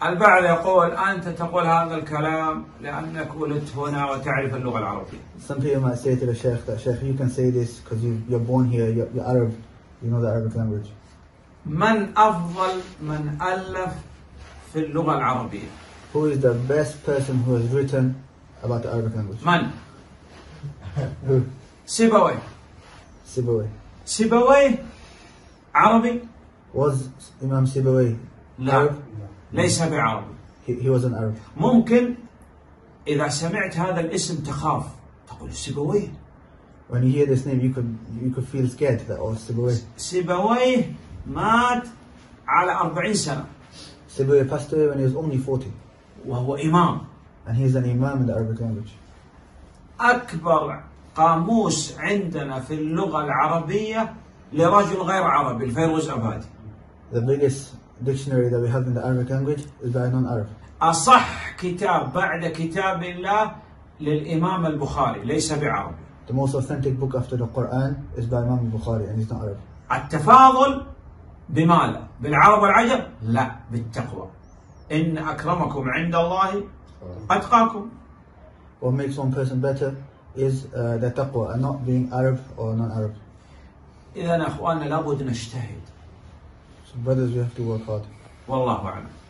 البعض يقول أنت تقول هذا الكلام لأنك ولدت هنا وتعرف اللغة العربية. Some people might say to the Sheikh that, Sheikh, you can say this because you're born here, you're Arab, you know the Arabic language. من أفضل من ألف في اللغة العربية؟ Who is the best person who has written about the Arabic language? من؟ Who? سيبويه. Sibawayh. سيبويه عربي؟ Was Imam Sibawayh لا، Arab? ليس بعربي. He wasn't Arab. ممكن إذا سمعت هذا الاسم تخاف، تقول سيبويه. When you hear this name, you could feel scared that, oh, Sibawayh. سيبويه مات على 40 سنة. Sibawayh passed away when he was only 40. وهو إمام. And he's an imam in the Arabic language. أكبر قاموس عندنا في اللغة العربية لرجل غير عربي الفيروز أبادي. The biggest dictionary that we have in the Arabic language is by a non-Arab. أصح كتاب بعد كتاب الله للإمام البخاري ليس بعربي. The most authentic book after the Quran is by Imam Bukhari and he's not Arab. التفاضل بماذا؟ بالعرب والعجم؟ لا، بالتقوى. إن أكرمكم عند الله أتقاكم. What makes one person better is the taqwa and not being Arab or non-Arab. إذا أخواننا لابد نجتهد. So brothers, we have to work hard. والله أعلم.